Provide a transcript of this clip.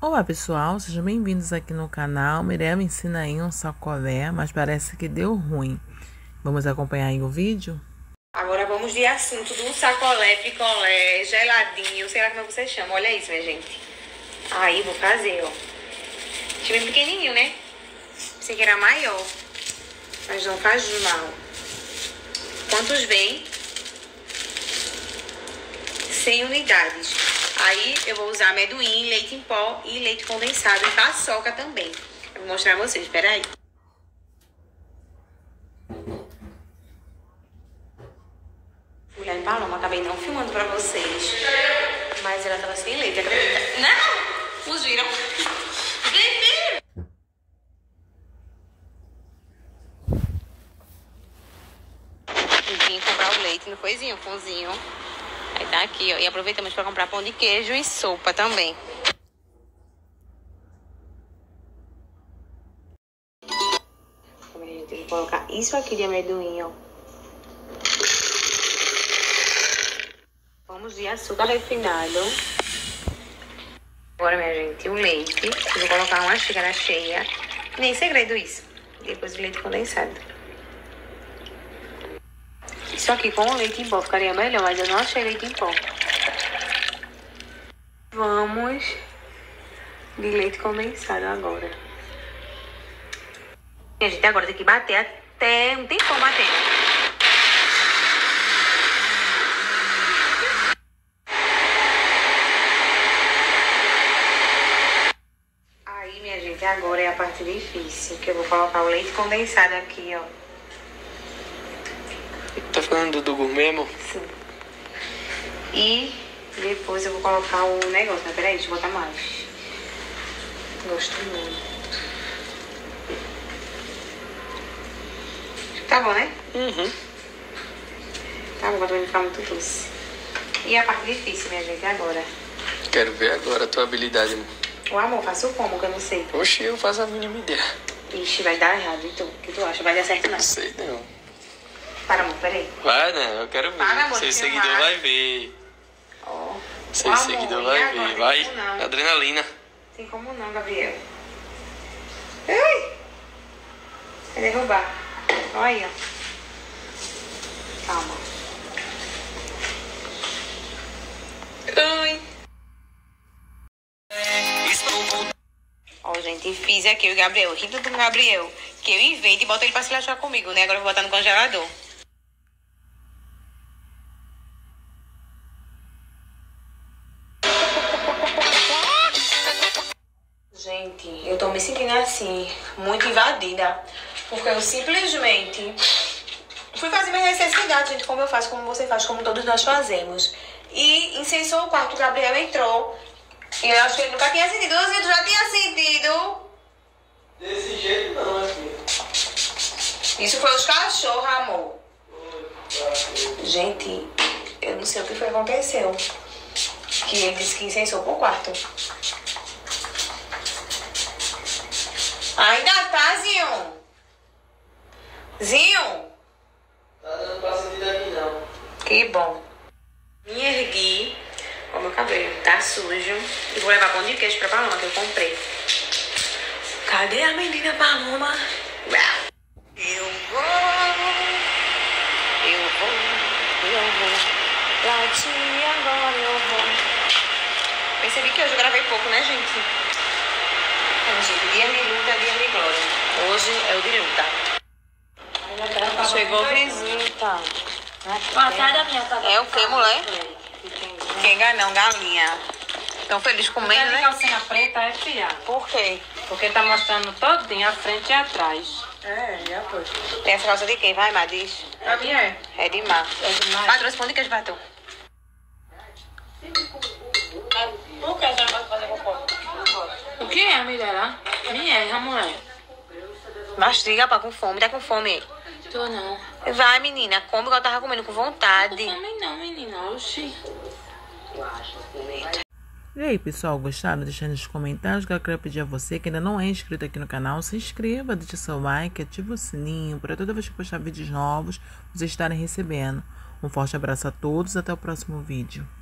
Olá pessoal, sejam bem-vindos aqui no canal. Mirella ensina aí um sacolé, mas parece que deu ruim. Vamos acompanhar aí o vídeo? Agora vamos de assunto do sacolé, picolé, geladinho, sei lá como você chama. Olha isso, minha gente. Aí, vou fazer, ó. Achei bem pequenininho, né? Pensei que era maior, mas não faz mal. Quantos vem? 100 unidades. Aí eu vou usar amendoim, leite em pó e leite condensado e paçoca também. Eu vou mostrar a vocês, espera aí. Mulher em Paloma, acabei não filmando pra vocês. Mas ela tava sem leite, acredita? Não! Fugiram. Vim comprar o leite no coisinho, pãozinho. Aí tá aqui, ó. E aproveitamos pra comprar pão de queijo e sopa também. Eu vou colocar isso aqui de amendoim, ó. Vamos de açúcar refinado. Agora, minha gente, o leite. Eu vou colocar uma xícara cheia. Nem segredo isso. Depois o leite condensado. Isso aqui com o leite em pó ficaria melhor, mas eu não achei leite em pó. Vamos de leite condensado agora. A gente agora tem que bater até um tempão batendo. Aí, minha gente, agora é a parte difícil, que eu vou colocar o leite condensado aqui, ó. Tá falando do gourmet, amor? Sim. E depois eu vou colocar o negócio, né? Peraí, deixa eu botar mais. Gosto muito. Tá bom, né? Uhum. Tá bom, pra não ficar muito doce. E a parte difícil, minha gente, agora. Quero ver agora a tua habilidade, amor. O amor, faço como, que eu não sei. Oxi, eu faço a mínima ideia. Ixi, vai dar errado. E tu? O que tu acha? Vai dar certo, não? Não sei, não. Para, amor, peraí. Vai, né? Eu quero ver. Para, amor, Seu filmar. seguidor vai ver. Ó. Seu Amor, seguidor e vai agora? ver. Tem Vai. como não. Adrenalina. Tem como não, Gabriel. Ai! Vai derrubar. Olha aí, ó. Calma. Ui. Ó, gente, fiz aqui o Gabriel, rindo do Gabriel, que eu invento e boto ele pra se lascar comigo, né? Agora eu vou botar no congelador. Gente, eu tô me sentindo assim, muito invadida, porque eu simplesmente fui fazer minhas necessidades, gente, como eu faço, como você faz, como todos nós fazemos. E incensou o quarto, o Gabriel entrou. E eu acho que ele nunca tinha sentido. Você já tinha sentido? Desse jeito não, assim. Isso foi os cachorros, amor. Gente, eu não sei o que foi que aconteceu. Que ele disse que incensou pro quarto. Ainda tá, Zinho? Zinho? Tá dando pra sentir daqui, não. Que bom. Me ergui. Ó, meu cabelo tá sujo. E vou levar pão de queijo pra Paloma, que eu comprei. Cadê a menina Paloma? Eu vou. Latir agora eu vou. Percebi que hoje eu gravei pouco, né, gente? Gente, dia de luta, dia de glória. Hoje é o de luta. Chegou o vizinho, tá? Sai da minha casa. É o que, mulher? Quem ganha não, galinha. Tão feliz comendo, Essa de né? calcinha preta é fiar. Por quê? Porque tá mostrando todinho, a frente e atrás. Já foi. Tem essa calça de quem? Vai, Má, diz. A minha é. É de Má. É demais. Má, trouxe pão de queijo pra tu. Por que já vai fazer cocô? O que é, Mirella? Minha, mulher. Mastiga, pá, com fome. Tá com fome? Tô não. Vai, menina. Come igual eu tava comendo com vontade. Também não, menina. Oxi. E aí pessoal, gostaram? Deixa nos comentários que eu quero pedir a você que ainda não é inscrito aqui no canal, se inscreva, deixe seu like, ative o sininho para toda vez que postar vídeos novos, vocês estarem recebendo. Um forte abraço a todos, até o próximo vídeo.